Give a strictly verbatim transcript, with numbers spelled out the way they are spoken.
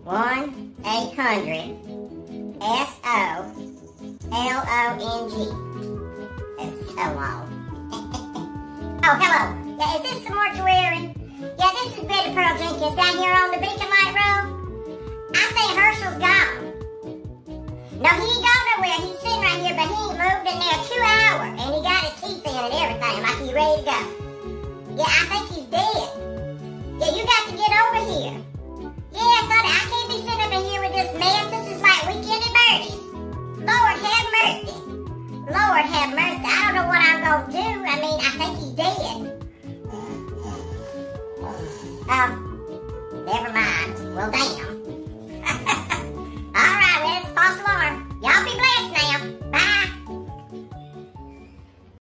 one eight hundred S O L O N G. It's so long. Oh, hello. Yeah, is this the mortuary? Yeah, this is Betty Pearl Jenkins down here on the Beacon Light Road. I think Herschel's gone. No, he ain't gone nowhere. He's sitting right here, but he ain't moved in there two hours. And he got his teeth in and everything, like he's ready to go. Yeah, I think he's dead. Yeah, you got to get over here. Yeah, sonny, I can't be sitting up in here with this mess. This is like Weekend at Bernie's. Lord have mercy. Lord have mercy. I don't know what I'm going to do. I mean, I think he's dead. Um, never mind. Well, damn.